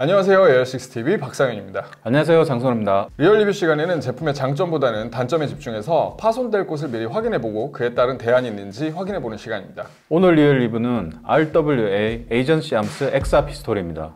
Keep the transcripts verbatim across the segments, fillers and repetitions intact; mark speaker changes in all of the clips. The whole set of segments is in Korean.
Speaker 1: 안녕하세요, 에어식스티비 박상현입니다.
Speaker 2: 안녕하세요, 장선호입니다.
Speaker 1: 리얼 리뷰 시간에는 제품의 장점보다는 단점에 집중해서 파손될 곳을 미리 확인해보고 그에 따른 대안이 있는지 확인해보는 시간입니다.
Speaker 2: 오늘 리얼 리뷰는 알더블유에이 에이전시 암스 엑사 피스톨입니다.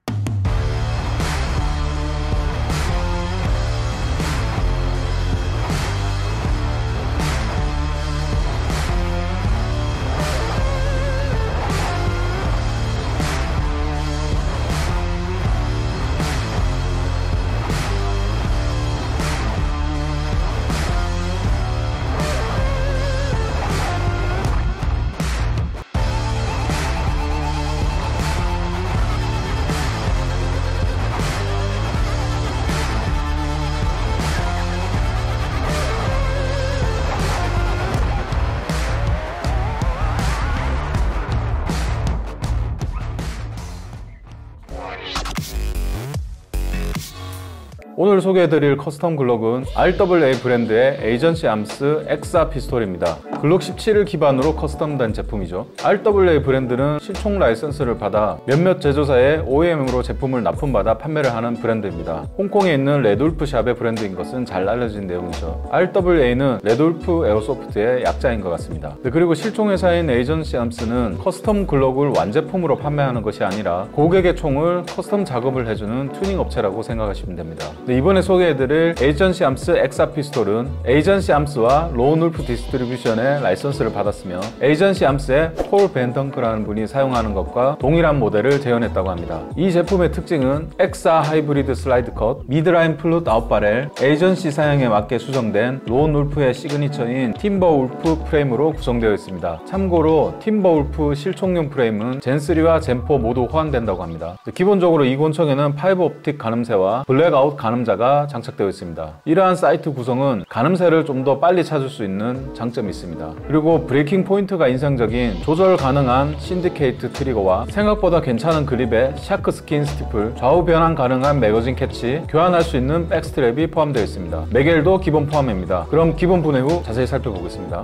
Speaker 2: 오늘 소개해드릴 커스텀 글록은 알더블유에이 브랜드의 에이전시 암스 엑사 피스톨입니다. 글록 십칠을 기반으로 커스텀된 제품이죠. 알더블유에이 브랜드는 실총 라이선스를 받아 몇몇 제조사의 오이엠으로 제품을 납품받아 판매를 하는 브랜드입니다. 홍콩에 있는 레드울프 샵의 브랜드인 것은 잘 알려진 내용이죠. 알더블유에이는 레드울프 에어소프트의 약자인 것 같습니다. 그리고 실총 회사인 에이전시 암스는 커스텀 글록을 완제품으로 판매하는 것이 아니라 고객의 총을 커스텀 작업을 해주는 튜닝 업체라고 생각하시면 됩니다. 이번에 소개해드릴 에이전시 암스 엑사 피스톨은 에이전시 암스와 로운울프 디스트리뷰션의 라이선스를 받았으며 에이전시 암스의 폴 벤덩크라는 분이 사용하는 것과 동일한 모델을 재현했다고 합니다. 이 제품의 특징은 엑사 하이브리드 슬라이드 컷, 미드라인 플룻 아웃바렐, 에이전시 사양에 맞게 수정된 로운울프의 시그니처인 팀버울프 프레임으로 구성되어 있습니다. 참고로 팀버울프 실총용 프레임은 젠쓰리와 젠포 모두 호환된다고 합니다. 기본적으로 이 권총에는 파이버 옵틱 가늠쇠와 블랙아웃 가늠 자가 장착되어 있습니다. 이러한 사이트 구성은 가늠쇠를 좀 더 빨리 찾을 수 있는 장점이 있습니다. 그리고 브레이킹 포인트가 인상적인 조절 가능한 신디케이트 트리거와 생각보다 괜찮은 그립의 샤크 스킨 스티플, 좌우 변환 가능한 매거진 캐치, 교환할 수 있는 백스트랩이 포함되어 있습니다. 매겔도 기본 포함입니다. 그럼 기본 분해 후 자세히 살펴보겠습니다.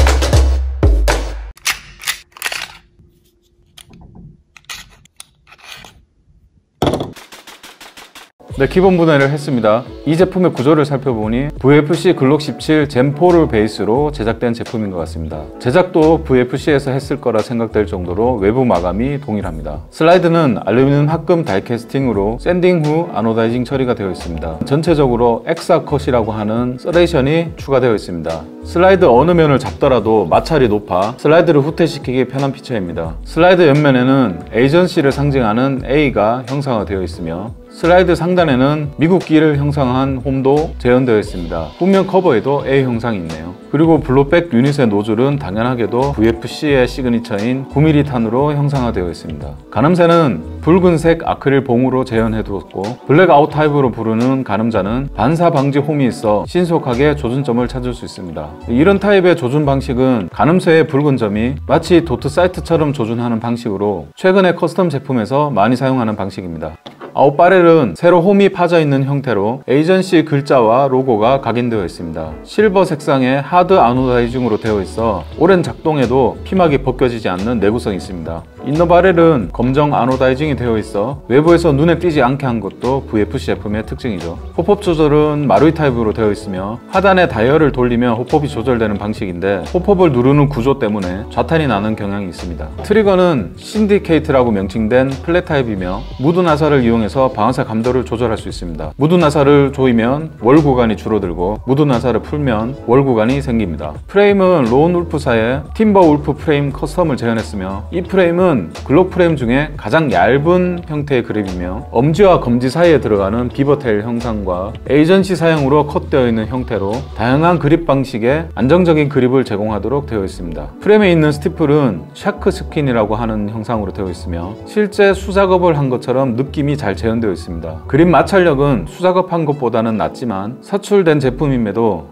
Speaker 2: 네, 기본 분해를 했습니다. 이 제품의 구조를 살펴보니 브이에프씨 글록 십칠 젠포를 베이스로 제작된 제품인 것 같습니다. 제작도 브이에프씨에서 했을 거라 생각될 정도로 외부 마감이 동일합니다. 슬라이드는 알루미늄 합금 다이캐스팅으로 샌딩 후 아노다이징 처리가 되어 있습니다. 전체적으로 엑사 컷이라고 하는 서레이션이 추가되어 있습니다. 슬라이드 어느 면을 잡더라도 마찰이 높아 슬라이드를 후퇴시키기 편한 피처입니다. 슬라이드 옆면에는 에이전시를 상징하는 A가 형상화되어 있으며 슬라이드 상단에는 미국기를 형상한 홈도 재현되어 있습니다. 후면 커버에도 A 형상이 있네요. 그리고 블로백 유닛의 노즐은 당연하게도 브이에프씨의 시그니처인 구 밀리미터 탄으로 형상화되어 있습니다. 가늠쇠는 붉은색 아크릴 봉으로 재현해 두었고 블랙아웃 타입으로 부르는 가늠자는 반사 방지 홈이 있어 신속하게 조준점을 찾을 수 있습니다. 이런 타입의 조준 방식은 가늠쇠의 붉은 점이 마치 도트 사이트처럼 조준하는 방식으로 최근에 커스텀 제품에서 많이 사용하는 방식입니다. 아웃바렐은 세로 홈이 파져있는 형태로 에이전시 글자와 로고가 각인되어 있습니다. 실버 색상의 하드 아노다이징으로 되어 있어 오랜 작동에도 피막이 벗겨지지 않는 내구성이 있습니다. 인너 바렐은 검정 아노다이징이 되어 있어 외부에서 눈에 띄지 않게 한 것도 브이에프씨 제품의 특징이죠. 호폭 조절은 마루이 타입으로 되어 있으며 하단에 다이얼을 돌리면 호폭이 조절되는 방식인데 호폭을 누르는 구조 때문에 좌탄이 나는 경향이 있습니다. 트리거는 신디케이트라고 명칭된 플랫 타입이며 무드 나사를 이용해서 방아쇠 감도를 조절할 수 있습니다. 무드 나사를 조이면 월 구간이 줄어들고 무드 나사를 풀면 월 구간이 생깁니다. 프레임은 로운울프사의 팀버울프 프레임 커스텀을 재현했으며 이 프레임은 글록 프레임 중에 가장 얇은 형태의 그립이며 엄지와 검지 사이에 들어가는 비버테일 형상과 에이전시 사용으로 컷되어 있는 형태로 다양한 그립 방식의 안정적인 그립을 제공하도록 되어 있습니다. 프레임에 있는 스티플은 샤크 스킨이라고 하는 형상으로 되어 있으며 실제 수작업을 한 것처럼 느낌이 잘 재현되어 있습니다. 그립 마찰력은 수작업한 것보다는 낮지만 사출된 제품임에도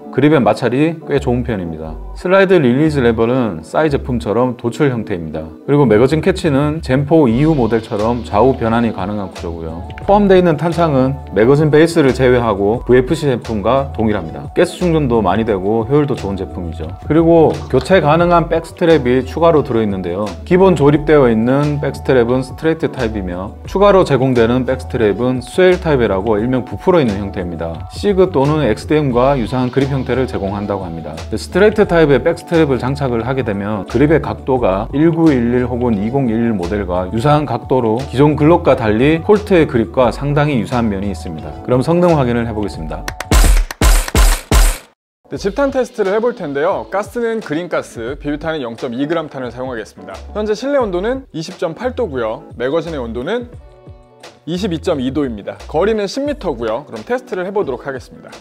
Speaker 2: 그립의 마찰이 꽤 좋은 편입니다. 슬라이드 릴리즈 레버는 싸이 제품처럼 도출 형태입니다. 그리고 매거진 캐치는 젠 사 이후 모델처럼 좌우 변환이 가능한 구조고요. 포함되어 있는 탄창은 매거진 베이스를 제외하고 브이에프씨 제품과 동일합니다. 가스 충전도 많이 되고 효율도 좋은 제품이죠. 그리고 교체 가능한 백스트랩이 추가로 들어있는데요. 기본 조립되어 있는 백스트랩은 스트레이트 타입이며 추가로 제공되는 백스트랩은 스웨일 타입이라고 일명 부풀어 있는 형태입니다. 시그 또는 엑스디엠과 유사한 그립 형태를 제공한다고 합니다. 스트레이트 타입의 백스트랩을 장착을 하게 되면 그립의 각도가 천구백십일 혹은 이천십일 모델과 유사한 각도로 기존 글록과 달리 콜트의 그립과 상당히 유사한 면이 있습니다. 그럼 성능 확인을 해보겠습니다.
Speaker 1: 네, 집탄 테스트를 해볼 텐데요. 가스는 그린가스, 비비탄은 영 점 이 그램 탄을 사용하겠습니다. 현재 실내 온도는 이십 점 팔 도고요. 매거진의 온도는 이십이 점 이 도입니다. 거리는 십 미터고요. 그럼 테스트를 해보도록 하겠습니다.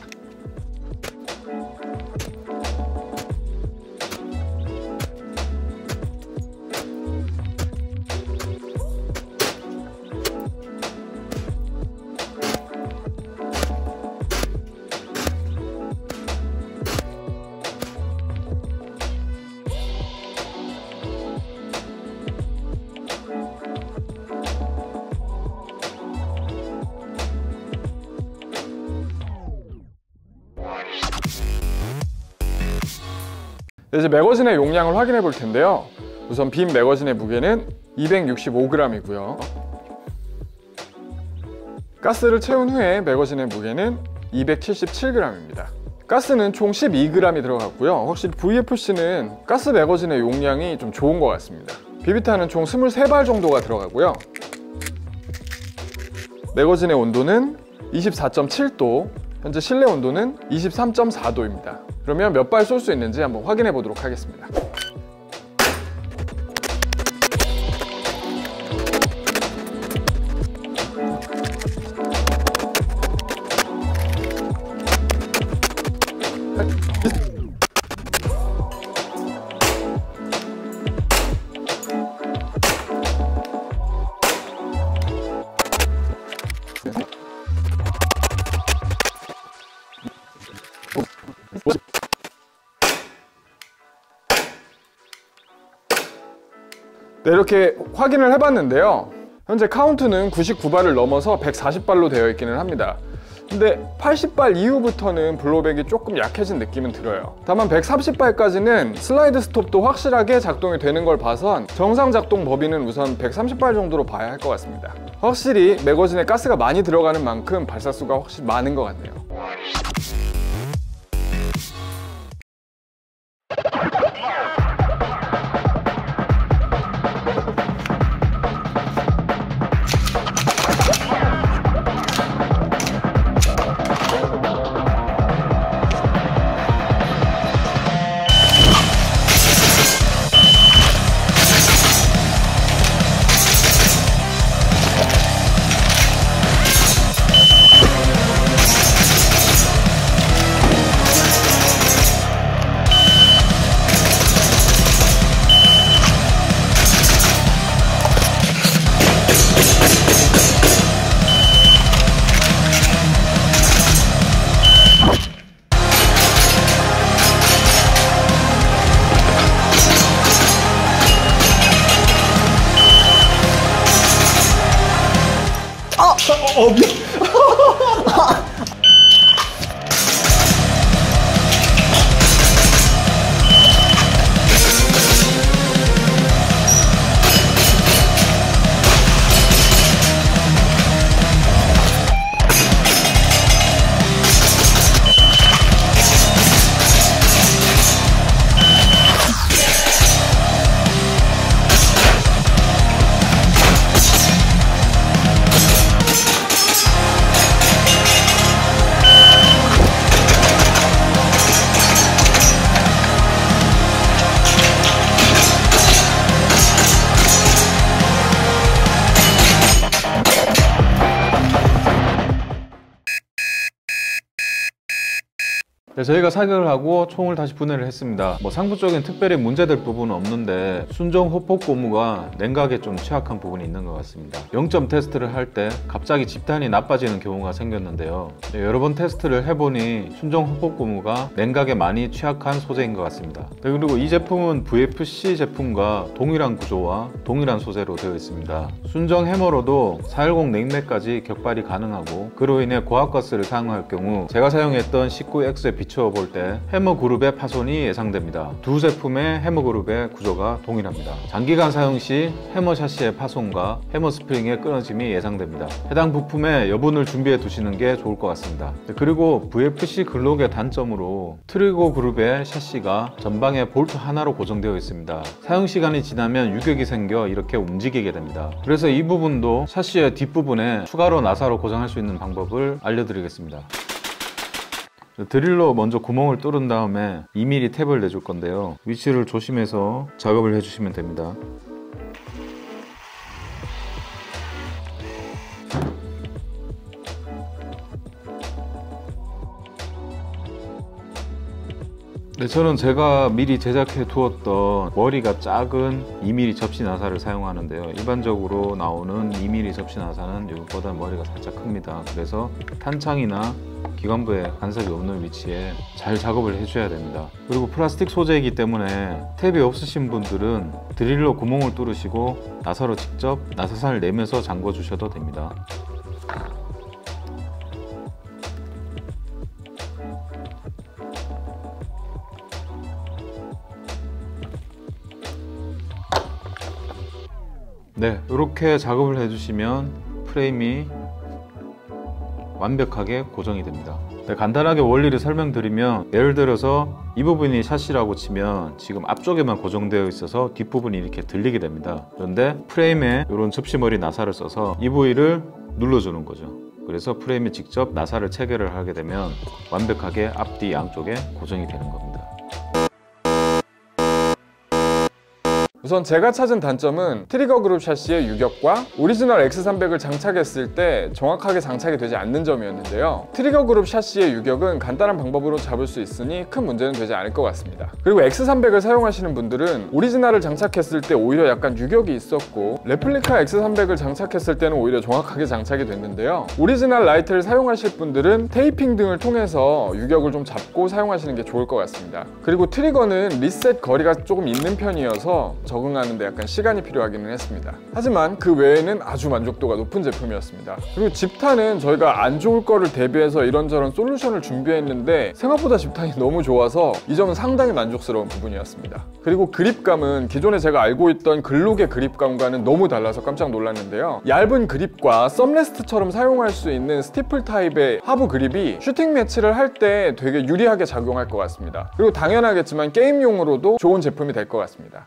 Speaker 1: 네, 이제 매거진의 용량을 확인해 볼 텐데요. 우선 빔 매거진의 무게는 이백육십오 그램이고요. 가스를 채운 후에 매거진의 무게는 이백칠십칠 그램입니다. 가스는 총 십이 그램이 들어갔고요. 확실히 브이에프씨는 가스 매거진의 용량이 좀 좋은 것 같습니다. 비비탄은 총 이십삼 발 정도가 들어가고요. 매거진의 온도는 이십사 점 칠 도, 현재 실내 온도는 이십삼 점 사 도입니다. 그러면 몇 발 쏠 수 있는지 한번 확인해 보도록 하겠습니다. 네, 이렇게 확인을 해봤는데요. 현재 카운트는 구십구 발을 넘어서 백사십 발로 되어 있기는 합니다. 근데 팔십 발 이후부터는 블로백이 조금 약해진 느낌은 들어요. 다만 백삼십 발까지는 슬라이드 스톱도 확실하게 작동이 되는 걸 봐선 정상 작동 범위는 우선 백삼십 발 정도로 봐야 할 것 같습니다. 확실히 매거진에 가스가 많이 들어가는 만큼 발사수가 확실히 많은 것 같네요.
Speaker 3: 어, 미안.
Speaker 2: 네, 저희가 사격을 하고 총을 다시 분해를 했습니다. 뭐 상부적인 특별히 문제될 부분은 없는데 순정 호폭 고무가 냉각에 좀 취약한 부분이 있는 것 같습니다. 영 점 테스트를 할 때 갑자기 집탄이 나빠지는 경우가 생겼는데요. 네, 여러 번 테스트를 해보니 순정 호폭 고무가 냉각에 많이 취약한 소재인 것 같습니다. 네, 그리고 이 제품은 브이에프씨 제품과 동일한 구조와 동일한 소재로 되어 있습니다. 순정 해머로도 사백십 냉매까지 격발이 가능하고, 그로 인해 고압가스를 사용할 경우 제가 사용했던 십구 엑스에 비추어 볼 때 해머 그룹의 파손이 예상됩니다. 두 제품의 해머 그룹의 구조가 동일합니다. 장기간 사용 시 해머 샤시의 파손과 해머 스프링의 끊어짐이 예상됩니다. 해당 부품에 여분을 준비해 두시는 게 좋을 것 같습니다. 그리고 브이에프씨 글록의 단점으로 트리거 그룹의 샤시가 전방에 볼트 하나로 고정되어 있습니다. 사용 시간이 지나면 유격이 생겨 이렇게 움직이게 됩니다. 그래서 이 부분도 샤시의 뒷부분에 추가로 나사로 고정할 수 있는 방법을 알려드리겠습니다. 드릴로 먼저 구멍을 뚫은 다음에 이 밀리미터 탭을 내줄 건데요. 위치를 조심해서 작업을 해주시면 됩니다. 네, 저는 제가 미리 제작해 두었던 머리가 작은 이 밀리미터 접시 나사를 사용하는데요. 일반적으로 나오는 이 밀리미터 접시 나사는 이것보다 머리가 살짝 큽니다. 그래서 탄창이나 기관부에 간섭이 없는 위치에 잘 작업을 해줘야 됩니다. 그리고 플라스틱 소재이기 때문에 탭이 없으신 분들은 드릴로 구멍을 뚫으시고 나사로 직접 나사선을 내면서 잠궈 주셔도 됩니다. 네, 이렇게 작업을 해주시면 프레임이 완벽하게 고정이 됩니다. 네, 간단하게 원리를 설명드리면, 예를 들어서 이 부분이 샤시라고 치면 지금 앞쪽에만 고정되어 있어서 뒷부분이 이렇게 들리게 됩니다. 그런데 프레임에 이런 접시머리 나사를 써서 이 부위를 눌러주는 거죠. 그래서 프레임에 직접 나사를 체결을 하게 되면 완벽하게 앞뒤 양쪽에 고정이 되는 겁니다.
Speaker 1: 우선 제가 찾은 단점은 트리거 그룹 샤시의 유격과 오리지널 엑스 삼백을 장착했을 때 정확하게 장착이 되지 않는 점이었는데요. 트리거 그룹 샤시의 유격은 간단한 방법으로 잡을 수 있으니 큰 문제는 되지 않을 것 같습니다. 그리고 엑스 삼백을 사용하시는 분들은 오리지널을 장착했을 때 오히려 약간 유격이 있었고, 레플리카 엑스 삼백을 장착했을 때는 오히려 정확하게 장착이 됐는데요. 오리지널 라이트를 사용하실 분들은 테이핑 등을 통해서 유격을 좀 잡고 사용하시는 게 좋을 것 같습니다. 그리고 트리거는 리셋 거리가 조금 있는 편이어서 적응하는 데 약간 시간이 필요하기는 했습니다. 하지만 그 외에는 아주 만족도가 높은 제품이었습니다. 그리고 집탄은 저희가 안 좋을 거를 대비해서 이런저런 솔루션을 준비했는데 생각보다 집탄이 너무 좋아서 이 점은 상당히 만족스러운 부분이었습니다. 그리고 그립감은 기존에 제가 알고 있던 글록의 그립감과는 너무 달라서 깜짝 놀랐는데요. 얇은 그립과 썸레스트처럼 사용할 수 있는 스티플 타입의 하부 그립이 슈팅 매치를 할 때 되게 유리하게 작용할 것 같습니다. 그리고 당연하겠지만 게임용으로도 좋은 제품이 될 것 같습니다.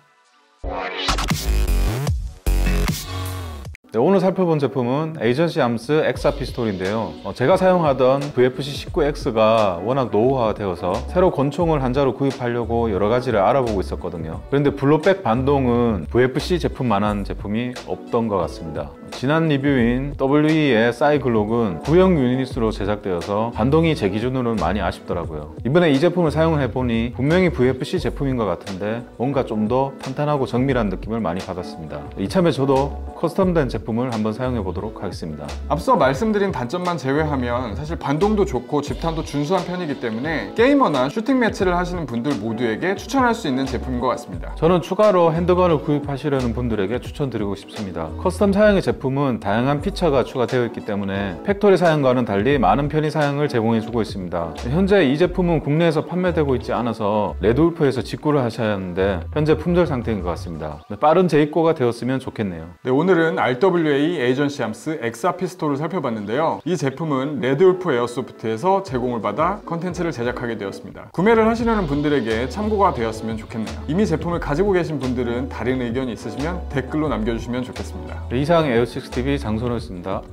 Speaker 2: 네, 오늘 살펴본 제품은 에이전시 암스 엑사 피스톨인데요. 어, 제가 사용하던 브이에프씨 십구 엑스가 워낙 노후화가 되어서 새로 권총을 한 자루 구입하려고 여러 가지를 알아보고 있었거든요. 그런데 블로백 반동은 브이에프씨 제품만한 제품이 없던 것 같습니다. 지난 리뷰인 더블유이의 싸이 글록은 구형 유닛으로 제작되어서 반동이 제 기준으로는 많이 아쉽더라고요. 이번에 이 제품을 사용해보니 분명히 브이에프씨 제품인 것 같은데 뭔가 좀 더 탄탄하고 정밀한 느낌을 많이 받았습니다. 이참에 저도 커스텀된 제품을 한번 사용해 보도록 하겠습니다.
Speaker 1: 앞서 말씀드린 단점만 제외하면 사실 반동도 좋고 집탄도 준수한 편이기 때문에 게이머나 슈팅 매치를 하시는 분들 모두에게 추천할 수 있는 제품인 것 같습니다.
Speaker 2: 저는 추가로 핸드건을 구입하시려는 분들에게 추천드리고 싶습니다. 커스텀 사양의 제품은 다양한 피처가 추가되어 있기 때문에 팩토리 사양과는 달리 많은 편의 사양을 제공해주고 있습니다. 현재 이 제품은 국내에서 판매되고 있지 않아서 레드울프에서 직구를 하셔야 하는데 현재 품절 상태인 것 같습니다. 빠른 재입고가 되었으면 좋겠네요.
Speaker 1: 네, 오늘은 알더블유에이 에이전시 암스 엑사 피스톨을 살펴봤는데요. 이 제품은 레드울프 에어소프트에서 제공을 받아 컨텐츠를 제작하게 되었습니다. 구매를 하시려는 분들에게 참고가 되었으면 좋겠네요. 이미 제품을 가지고 계신 분들은 다른 의견이 있으시면 댓글로 남겨주시면 좋겠습니다.
Speaker 2: 네, 이상 에어식스티비 장선호였습니다.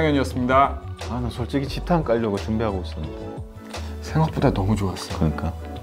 Speaker 1: 박상현이었습니다.
Speaker 2: 아, 나 솔직히 집탄 깔려고 준비하고 있었는데
Speaker 1: 생각보다 너무 좋았어.
Speaker 2: 그러니까